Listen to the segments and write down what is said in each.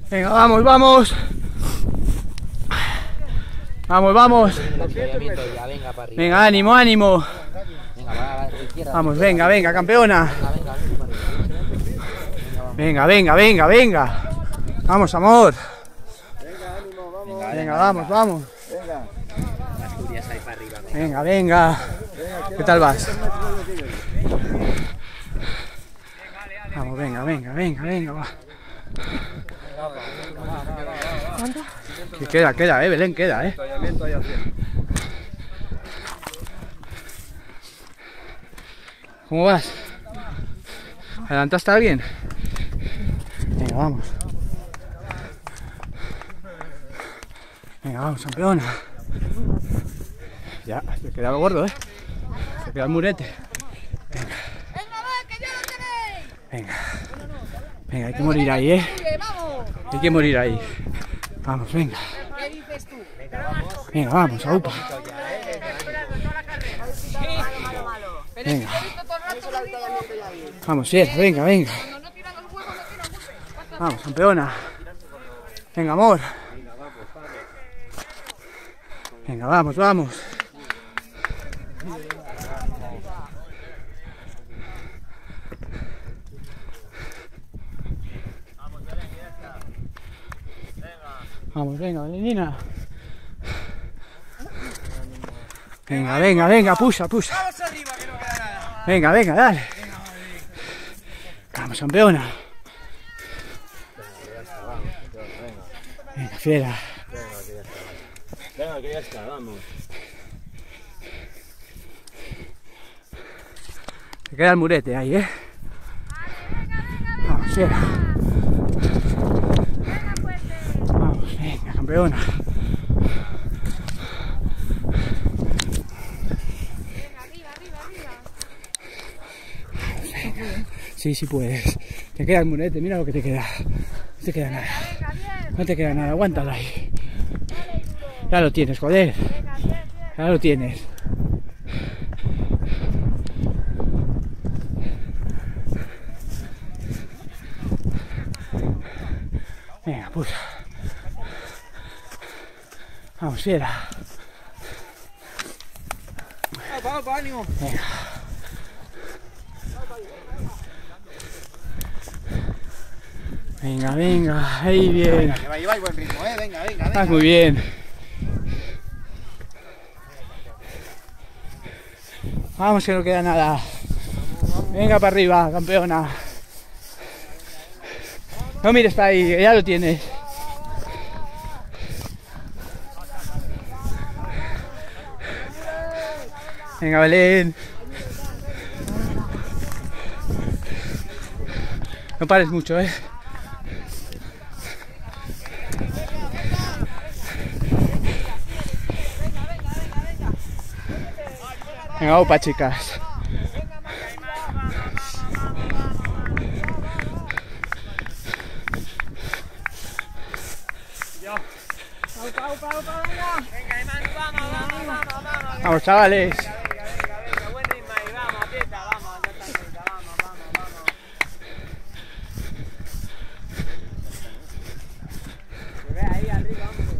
Venga, vamos, vamos. Vamos, vamos. Venga, ánimo, ánimo. Vamos, venga, venga, campeona. Venga, venga, venga, venga. Vamos, amor. Venga, vamos, vamos. Venga, venga. ¿Qué tal vas? Vamos, venga, venga, venga, venga, va. Que queda, Belén, queda, ¿Cómo vas? ¿Adelantaste a alguien? Venga, vamos. Venga, vamos, campeona. Ya, se queda el gordo, Se queda el murete. Venga. Venga. Venga, hay que morir ahí, Hay que morir ahí. Vamos, venga. Venga, vamos, aupa. Venga. Vamos, Sierra, venga, venga. Vamos, campeona. Venga, amor. Venga, vamos, vamos. Vamos, venga, Belenina. Venga, venga, venga, puxa, puxa. Venga, venga, dale. Vamos, campeona. Venga, fiera. Venga, que ya está, vamos. Se queda el murete ahí, Vamos, fiera. Vamos, venga, campeona. Sí, sí puedes. Te queda el murete, mira lo que te queda. No te queda nada. No te queda nada, aguántalo ahí. Ya lo tienes, joder. Ya lo tienes. Venga, puta. Vamos, fiera. ánimo. Venga. Venga, venga, ahí bien. Lleváis buen ritmo, venga, venga. Estás muy bien. Vamos, que no queda nada. Venga para arriba, campeona. No mires para ahí, que ya lo tienes. Venga, Belén. No pares mucho, Venga, opa, chicas. Vamos, chavales. Buen ritmo ahí, vamos, aprieta, vamos, vamos. Se ve ahí arriba, hombre.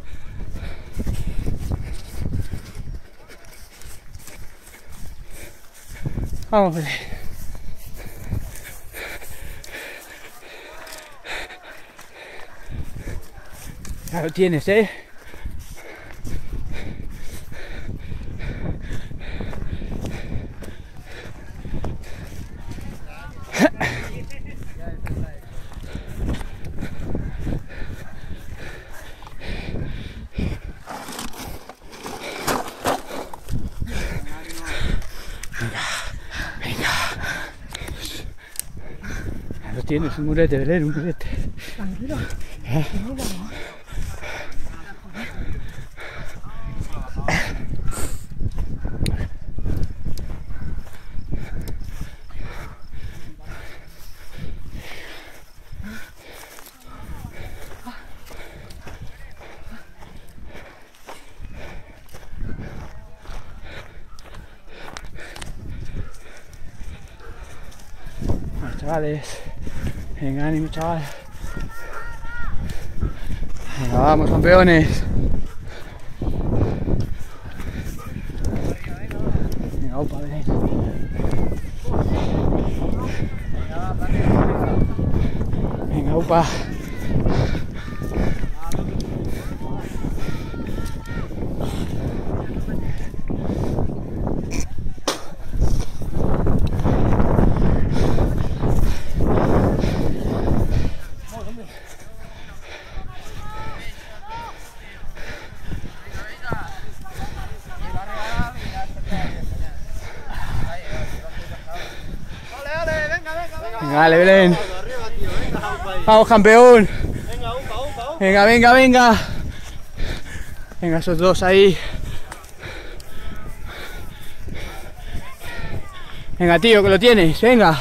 Vamos, Belén. Ya lo tienes, Tienes un murete, Belén, un murete. Bueno, chavales. Venga, ánimo, chaval. Venga, vamos, campeones. Venga, opa, ven. Venga, opa. Venga, dale, Belén. Vamos, campeón. Venga, venga, venga. Venga, esos dos ahí. Venga, tío, que lo tienes. Venga.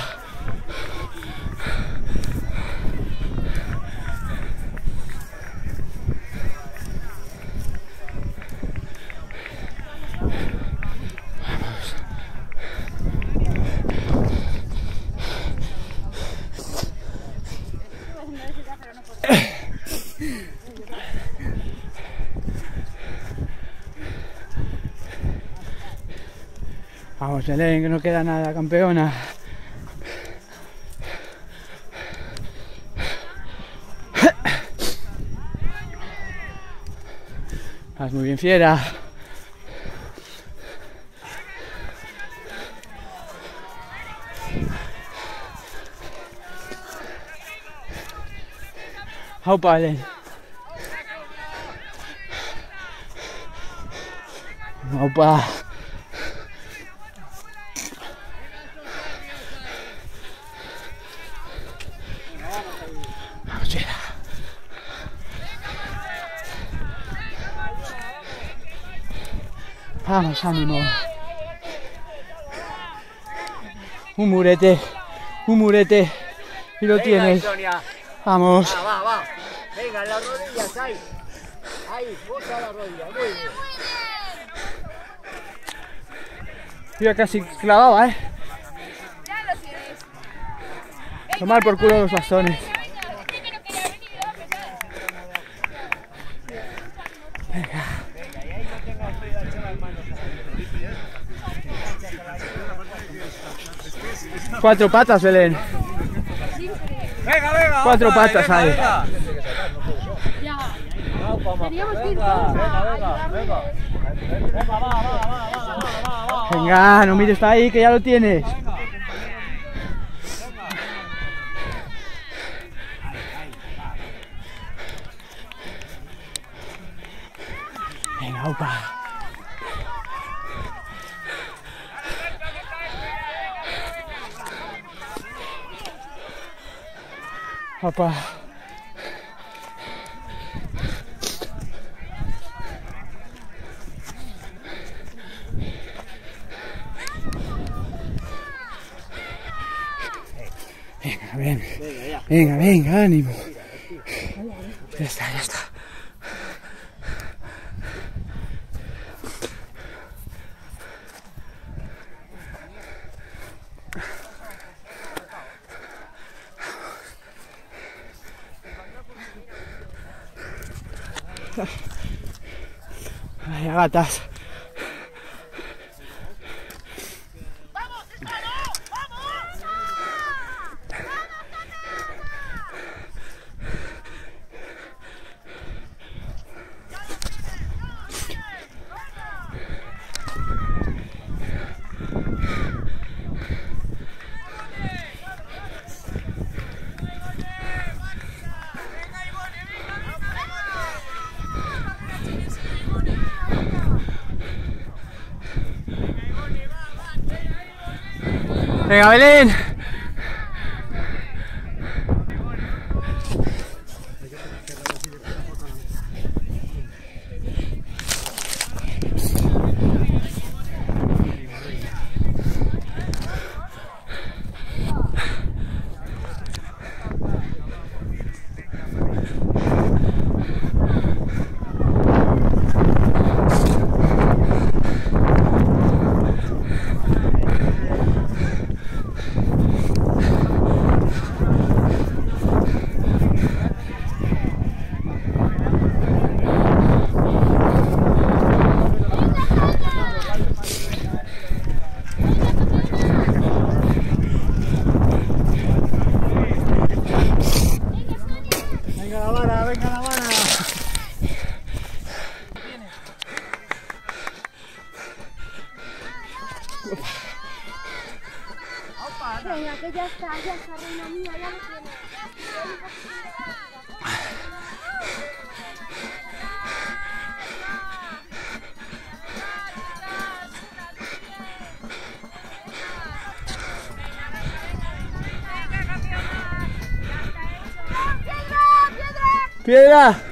Vamos, Belén, que no queda nada, campeona. Vas muy bien, fiera. Aupa, Belén. Aupa. Vamos, ánimo. Un murete. Y lo tienes. Vamos. Va. Venga, en las rodillas, ahí. Ahí, posa la rodilla, muy bien. Yo casi clavaba, ¿eh? Tomar por culo los bastones. Venga. 4 patas, Belén. Venga. 4 patas hay. Venga. Venga, no mires ahí, que ya lo tienes. Venga, opa. Opa. Venga, ánimo. Ya está. Vaya gatas. Venga, Belén. Venga, que ya está, reina mía, ya lo tienes. ¡Piedra!